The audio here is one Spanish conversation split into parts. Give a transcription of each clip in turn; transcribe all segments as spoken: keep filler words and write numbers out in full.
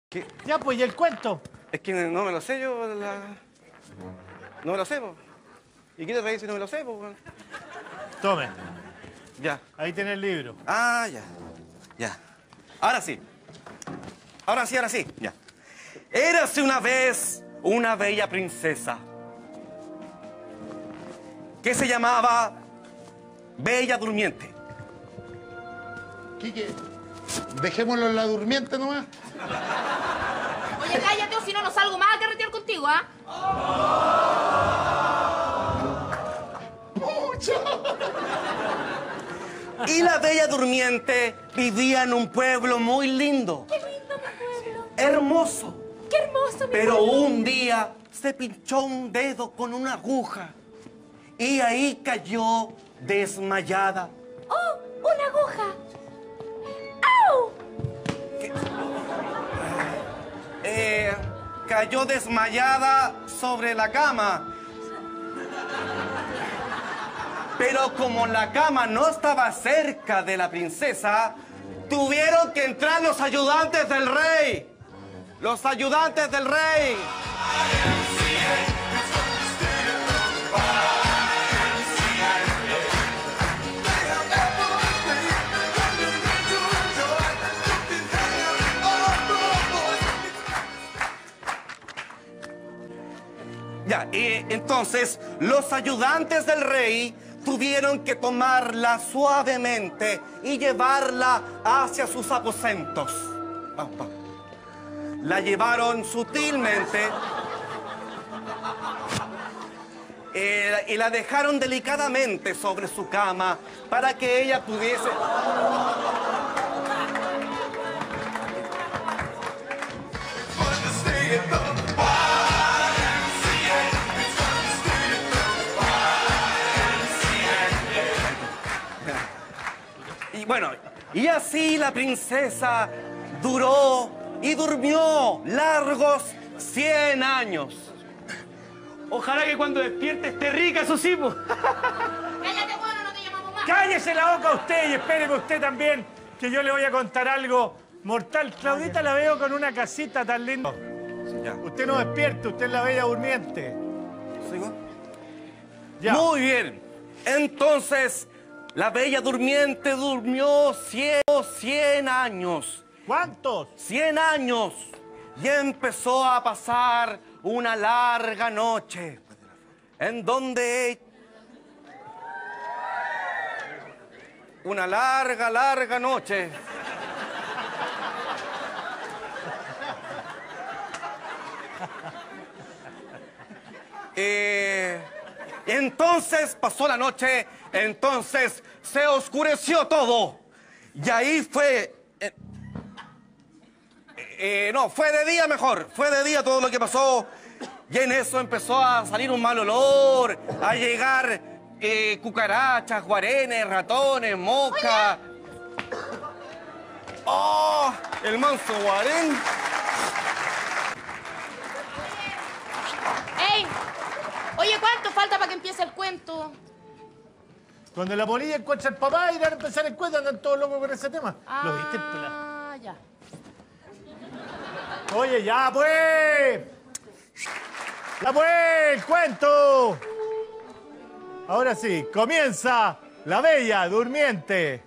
¿Qué? Ya, pues, ¿y el cuento? Es que no me lo sé yo, la... No me lo sé, po. ¿Y qué te reís si no me lo sé, po? Tome, Ya. ahí tiene el libro. Ah, ya. Ya. Ahora sí. Ahora sí, ahora sí. Ya. Érase una vez una bella princesa que se llamaba Bella Durmiente. Quique, dejémoslo en la durmiente nomás. Oye, cállate o si no, no salgo más a carretear contigo, ¿ah? ¡Pucha! Y la Bella Durmiente vivía en un pueblo muy lindo. ¡Qué lindo mi pueblo! Hermoso. ¡Qué hermoso mi Pero pueblo! un día se pinchó un dedo con una aguja y ahí cayó desmayada. ¡Oh, una aguja! ¡Au! Eh, cayó desmayada sobre la cama. Pero como la cama no estaba cerca de la princesa, tuvieron que entrar los ayudantes del rey. Los ayudantes del rey. Ya, y entonces los ayudantes del rey tuvieron que tomarla suavemente y llevarla hacia sus aposentos. Vamos, vamos. La llevaron sutilmente eh, y la dejaron delicadamente sobre su cama para que ella pudiese... Y bueno, y así la princesa duró y durmió largos cien años. Ojalá que cuando despierte esté rica, eso sí, po. ¡Cállate, bueno, no te llamamos más! ¡Cállese la boca usted y espéreme usted también, que yo le voy a contar algo mortal! Claudita la veo con una casita tan linda. Ya. Usted no despierta, usted es la Bella Durmiente. ¿Sigo? Ya. Muy bien. Entonces, la Bella Durmiente durmió cien, cien años. ¿Cuántos? Cien años. Y empezó a pasar una larga noche en donde... Una larga, larga noche. Eh, entonces pasó la noche, entonces se oscureció todo. Y ahí fue... Eh, eh, no, fue de día mejor, fue de día todo lo que pasó. Y en eso empezó a salir un mal olor, a llegar eh, cucarachas, guarenes, ratones, moscas. ¡Oh! El manso guarén. ¡Ey! Oye, ¿cuánto falta para que empiece el cuento? Cuando la polilla encuentra al papá y van a empezar el cuento, andan todos locos con ese tema. ¿Lo viste? Ah, ya. Oye, ya pues. Ya pues, el cuento. Ahora sí, comienza la Bella Durmiente.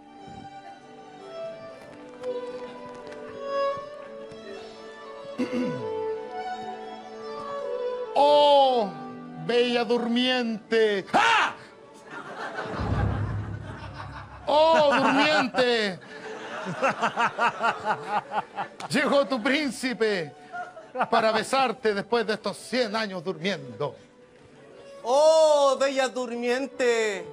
¡Oh, Bella Durmiente! ¡Ah! ¡Oh, Durmiente! Llegó tu príncipe para besarte después de estos cien años durmiendo. ¡Oh, Bella Durmiente!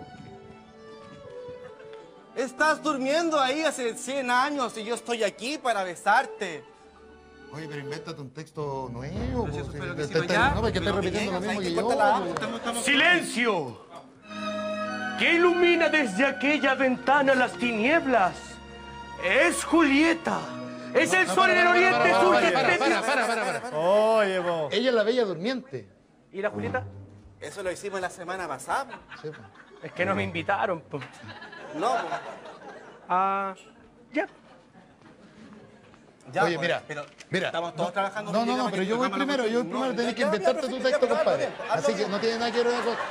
Estás durmiendo ahí hace cien años y yo estoy aquí para besarte. Oye, pero invéntate un texto nuevo. Pero si eso pues, fue lo que te- hicimos te- ya. No, porque Pero estás que repitiendo lo llega, mismo ¿sabes que qué? yo. Cuéntala, pues. estamos- estamos- ¡Silencio! ¿Qué ilumina desde aquella ventana las tinieblas? Es Julieta. Es el sol en el oriente, para, surge para, para, especies. para, para, para, para. Oye, vos. Ella es la Bella Durmiente. ¿Y la Julieta? Eso lo hicimos la semana pasada. Sí, pues. Es que no me invitaron, po. No, po. Ah, ya. Ya, Oye, pues, mira, pero mira. estamos todos no, trabajando No, no, bien no, para pero que yo tu voy cámara primero, no- yo voy primero, no, tenés ya, que ya, inventarte ya, tu ya, texto, ya, compadre. ya, hazlo Así que bien. no tiene nada que ver una cosa.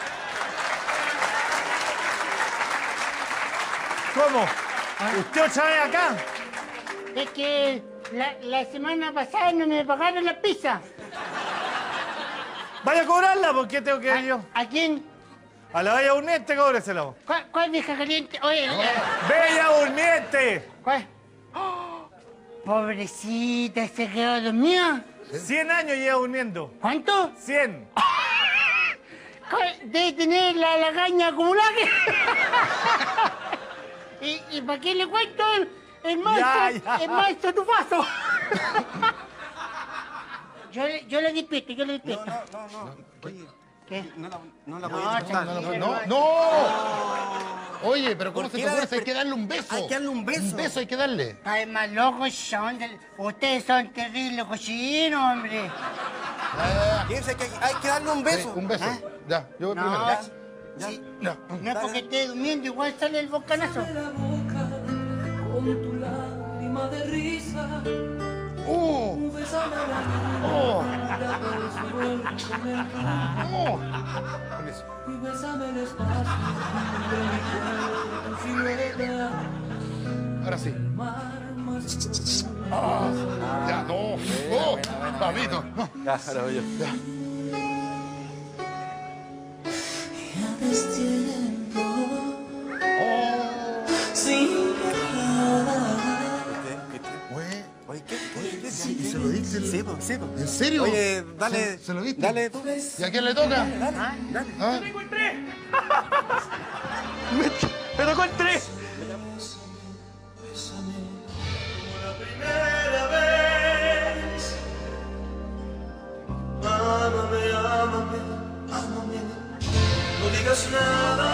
¿Cómo? ¿Usted otra vez acá? Es que la, la semana pasada no me pagaron la pizza. Vaya a cobrarla, ¿por qué tengo que ir yo? ¿A, a quién? A la Bella Durmiente, cóbresela. ¿Cuál, cuál vieja caliente? Oye, eh, ¡Bella Durmiente! ¿cuál? ¡Oh! Pobrecita, se quedó dormida. Cien años lleva durmiendo. ¿Cuánto? Cien. ¿Cuál? Debe tener la lagaña acumulada. ¿Y, ¿Y para qué le cuento el, el maestro, Ya, ya. el maestro Tufazo? yo, le- yo le despierto, yo le No, despierto. no, no, no. Oye, ¿Qué? no la, no la No, voy a despertar. No, no, tranquilo, no, hermano. no. Oye, pero ¿cómo ¿Por se qué te la ocurre? Hay desper- que darle un beso. Hay que darle un beso. Un beso hay que darle. Ay, más locos son. del- Ustedes son terribles cochinos, hombre. Piensa que hay que darle un Sí, beso. un beso. ¿Ah? Ya, yo voy No, primero. Ya. sí, Ya. no es porque esté durmiendo, igual sale el volcanazo. Con tu lágrima de risa, ¡Oh! bésame la ¡Oh! ¡Oh! y bésame el espacio de mi cuerpo sin silueta. Ahora sí. Mar más Ah, ya, no. ¡Oh! Papito. No. Ya, ahora voy yo. Ya. ya destiempo ¡Oh! sin parar. Güey. Oye, ¿qué? Oye, ¿qué? Sí, se lo dice el- Sí, po, sí, po. ¿En serio? Oye, dale. ¿Se, se lo viste? Dale tú. ¿Y a quién le toca? Dale, dale. ¿Ah? ¡Me encontré! ¡Me, me tocó el tres! Primera vez. Ámame, ámame, ámame. No digas nada.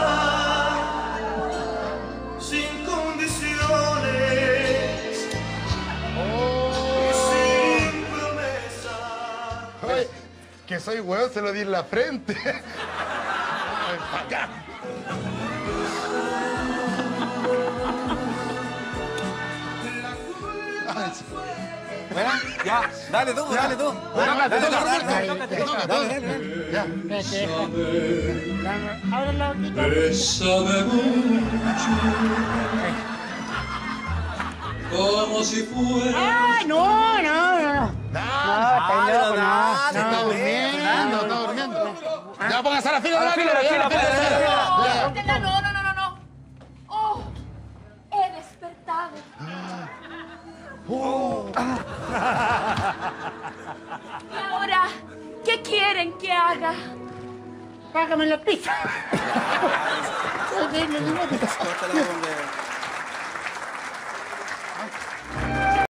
Sin condiciones. Y sin promesa. Oye, que soy weón, se lo di en la frente. Ay, pa' acá. Ay, sí. Bueno, ya. Dale tú, dale tú. Dale, Dale, toca, dale, Roberto. dale, Te dale, toca, dale, dale. dale. Ya. Espérate, déjame. Abre la boquita. Bésame mucho. Como si fuera. ¡Ah, no, no, no! Dale. No, está loco, no. dale, Está No, durmiendo, está durmiendo. Ya, póngase a la fila, A la fila, a la fila, ya, para ya, la ya. No, Estela, no, no, no, no, no. Oh, he despertado. Y ahora, ¿qué quieren que haga? págame la pizza. Córtala, hombre.